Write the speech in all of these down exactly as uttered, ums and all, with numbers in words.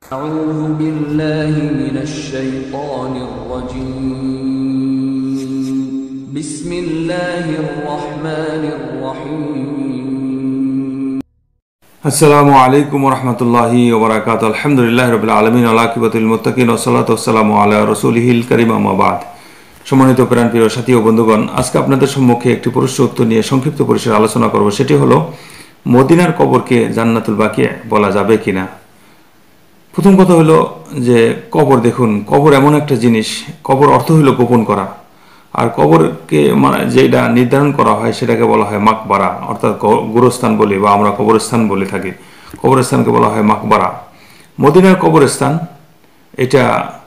أعوذ بالله من الشيطان الرجيم بسم الله الرحمن الرحيم السلام عليكم ورحمة الله وبركاته الحمد لله رب العالمين والعاقبة للمتقين والصلاة والسلام على رسوله الكريم أما بعد সম্মানিত প্রাণপ্রিয় সাথী ও বন্ধুগণ, আজকে আপনাদের সম্মুখে একটি প্রশ্ন উত্তর নিয়ে সংক্ষিপ্ত পরিসরে আলোচনা করব। সেটি হলো, মদিনার কবরকে জান্নাতুল বাকি বলা যাবে কিনা। প্রথম কথা হলো যে কবর, দেখুন কবর এমন একটা জিনিস, কবর অর্থ হলো গোপন করা, আর কবরকে মানে যেটা নির্ধারণ করা হয় সেটাকে বলা হয় মাকবারা, অর্থাৎ গোরস্থান বলি বা আমরা কবরস্থান বলে থাকি। কবরস্থানকে বলা হয় মাকবারা। মদিনার কবরস্থান এটা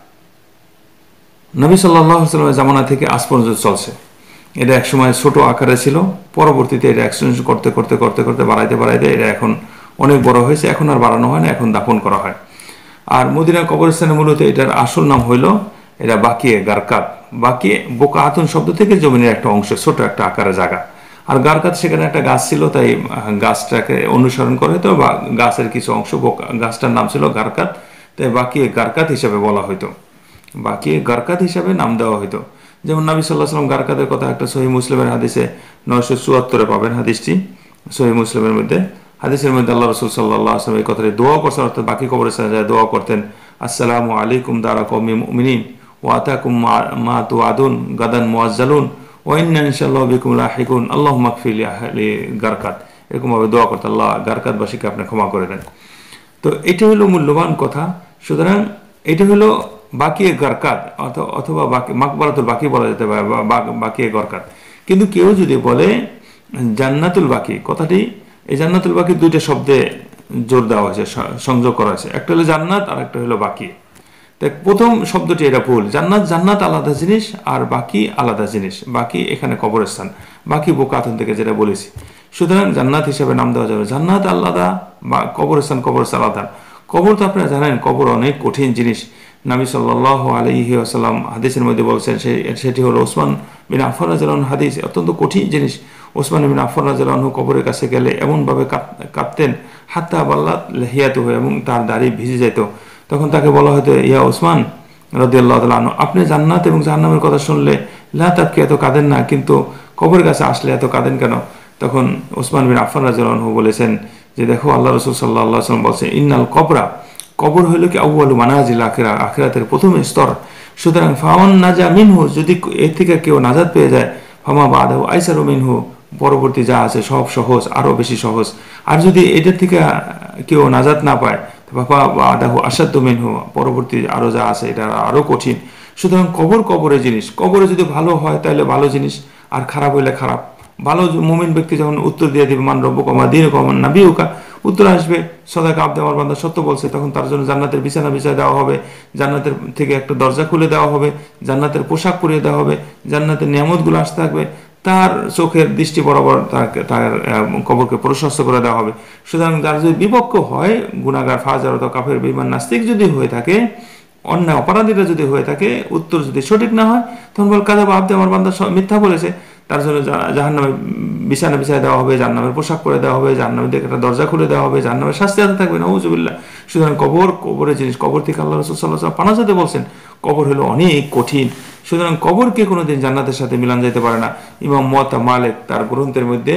নবী সাল্লাল্লাহু আলাইহি ওয়াসাল্লামের জামানা থেকে আজ পর্যন্ত চলছে। এটা একসময় ছোট আকারে ছিল, পরবর্তীতে এটা এক্সটেনশন করতে করতে করতে করতে বাড়াইতে বাড়াইতে এটা এখন অনেক বড় হয়েছে। এখন আর বাড়ানো হয় না, এখন দাফন করা হয়। আর মদিনার কবরস্থানে মূলত এটার আসল নাম হইল এটা বাকিয়ে গারকাত। বাকিয়ে বোকা আতুন শব্দ থেকে জমিনের একটা অংশ, ছোট একটা আকারের জায়গা। আর গারকাত সেখানে একটা গাছ ছিল, তাই গাছটাকে অনুসরণ করে তো বা গাছের কিছু অংশ, গাছটার নাম ছিল গারকাত, তাই বাকিয়ে গারকাত হিসাবে বলা হইতো, বাকি গারকাত হিসাবে নাম দেওয়া হইতো। যেমন নবী সাল্লাল্লাহু আলাইহি ওয়াসাল্লাম গারকাতের কথা একটা সহিহ মুসলিমের হাদিসে নয়শো চুয়াত্তরে পাবেন। হাদিসটি সহিহ মুসলিমের মধ্যে, হাদিসের মধ্যে আল্লাহ রাসূল সাল্লাল্লাহু আলাইহি ওয়াসাল্লাম এই কথাটি দোয়া করছেন, অর্থাৎ বাকি কবরস্থানে যায় দোয়া করতেন, আসসালামু আলাইকুম দারা কওমি মুমিনিন ওয়া আতাকুম মা তুআদুন গাদান মুআজ্জালুন ওয়া ইন্না ইনশাআল্লাহু বিকুম লাহিকুন আল্লাহুম্মা গফির লি আহলি গারকাত। এরকম ভাবে দোয়া করতেন, আল্লাহ গারকাতবাসীকে আপনি ক্ষমা করে দেন। তো এটা হলো মূল্যবান কথা। সুতরাং এটা হলো বাকিয়ে গারকাত অথবা বাকি মাকবারাতুল বাকি বলা যেতে পারে, বাকিয়ে গারকাত। কিন্তু কেউ যদি বলে জান্নাতুল বাকি, কথাটি এই জান্নাতুল বাকি দুইটা শব্দে জোর দেওয়া হয়েছে, সংযোগ করা হয়েছে। একটা হলো জান্নাত আর একটা হলো বাকি। তাই প্রথম শব্দটি এটা ভুল। জান্নাত জান্নাত আলাদা জিনিস আর বাকি আলাদা জিনিস। বাকি এখানে কবরস্থান, বাকি বোকাতন থেকে যেটা বলেছি। সুতরাং জান্নাত হিসেবে নাম দেওয়া যাবে, জান্নাত আলাদা বা কবরস্থান কবরস্থান আলাদা। কবর তো আপনারা জানেন, কবর অনেক কঠিন জিনিস। নবী সাল্লাল্লাহু আলাইহি ওয়াসাল্লাম হাদিসের মধ্যে বলছেন, সেটি হলো ওসমান বিন আফফান রাদিয়াল্লাহু আনহু হাদিস, অত্যন্ত কঠিন জিনিস। ওসমান বিন আফফান রাদিয়াল্লাহু আনহু কবরের কাছে গেলে এমনভাবে কাঁদতেন, হাত্তা বাল্লাত লিহিয়াতুহু, এবং তার দাড়ি ভিজে যেত। তখন তাকে বলা হতো, ইয়া ওসমান রাদিয়াল্লাহু তাআলা আনহু, আপনি জান্নাত এবং জাহান্নামের কথা শুনলে লা তাবকি, এত কাঁদেন না, কিন্তু কবরের কাছে আসলে এত কাঁদেন কেন? তখন ওসমান বিন আফফান রাদিয়াল্লাহু আনহু বলেছেন যে, দেখো আল্লাহ রাসূল সাল্লাল্লাহু আলাইহি ওয়াসাল্লাম বলেছেন, ইন্নাল কবরা, কবর হইল কি আউয়ালু মানাজিল আখিরা, আখিরাতের প্রথম স্তর। সুতরাং ফামান নাজা মিনহু, যদি এর থেকে কেউ নাজাত পেয়ে যায়, ফামা বাদাহু আইসারু মিনহু, পরবর্তী যা আছে সব সহজ, আরো বেশি সহজ। আর যদি এটার থেকে কেউ নাজাত না পায়, ফামা বাদাহু আসাদ্দু মিনহু, পরবর্তী আরো যা আছে এটা আরো কঠিন। সুতরাং কবর কবরের জিনিস। কবরে যদি ভালো হয় তাহলে ভালো জিনিস, আর খারাপ হইলে খারাপ। ভালো মুমিন ব্যক্তি যখন উত্তর দিয়ে দিবে, মান রব্বুকা মা দীনুকা মান নাবিয়ুকা, উত্তর আসবে সদাকা আবদে আমার বান্দা সত্য বলছে, তখন তার জন্য জান্নাতের বিছানা বিছায় দেওয়া হবে, জান্নাতের থেকে একটা দরজা খুলে দেওয়া হবে, জান্নাতের পোশাক পরিয়ে দেওয়া হবে, জান্নাতের নিয়ামতগুলো আসতে থাকবে, তার চোখের দৃষ্টি বরাবর তাকে তার কবরকে প্রশস্ত করে দেওয়া হবে। সুতরাং যার যদি বিপক্ষ হয়, গুনাহগার ফাজার অথবা কাফের বেঈমান নাস্তিক যদি হয়ে থাকে, অন্যায় অপরাধীরা যদি হয়ে থাকে, উত্তর যদি সঠিক না হয়, তখন বল কাযাবা আবদে আমার বান্দা মিথ্যা বলেছে, তার জন্য জাহান্নামে বিছানা বিছায় দেওয়া হবে, জাহান্নামের পোশাক করে দেওয়া হবে, জাহান্নামের দিকে একটা দরজা খুলে দেওয়া হবে, জাহান্নামের শাস্তি হাতে থাকবে, নাউযুবিল্লাহ। সুতরাং কবর কবরের জিনিস। কবর থেকে আল্লাহ রাসূল সাল্লাল্লাহু আলাইহি ওয়াসাল্লাম পানাহ যেতে বলছেন, কবর হলো অনেক কঠিন। সুতরাং কবরকে কোনোদিন জান্নাতের সাথে মিলান যেতে পারে না। ইমাম মুয়াত্তা মালিক তার গ্রন্থের মধ্যে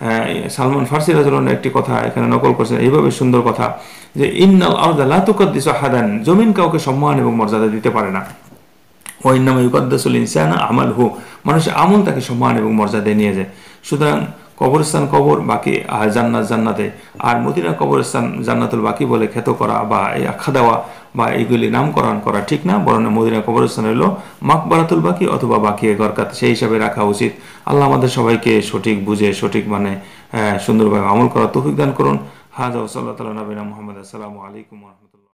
সালমান ফারসি রাদিয়াল্লাহু আনহু একটি কথা এখানে নকল করেছেন, এইভাবে সুন্দর কথা, যে ইন্নাল আরদা লা তুকাদ্দিসু আহাদান, জমিন কাউকে সম্মান এবং মর্যাদা দিতে পারে না। ওয়াইন্নামা ইউকাদ্দাসুল ইনসানা আমালহু, মানুষের আমল তাকে সম্মান এবং মর্যাদায় নিয়ে যায়। সুতরাং কবরস্থান কবর, বাকি জান্নাত জান্নাতে। আর মদিনার কবরস্থান জান্নাতুল বাকি বলে খ্যাত করা বা এই আখ্যা দেওয়া বা এইগুলি নামকরণ করা ঠিক না, বরং মদিনার কবরস্থান হলো মাকবারাতুল বাকি অথবা বাকিয়ে গরকাত, সেই হিসাবে রাখা উচিত। আল্লাহ আমাদের সবাইকে সঠিক বুঝে সঠিক মানে সুন্দরভাবে আমল করার তৌফিক দান করুন। হাযা ওয়া সাল্লাল্লাহু আলা নবিনা মুহাম্মদ। আসসালামু আলাইকুম।